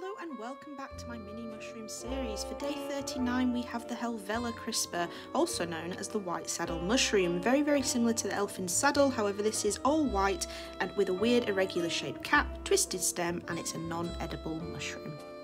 Hello and welcome back to my mini mushroom series. For day 39 we have the Helvella crisper, also known as the white saddle mushroom. Very similar to the Elfin Saddle, however this is all white and with a weird irregular shaped cap, twisted stem, and it's a non-edible mushroom.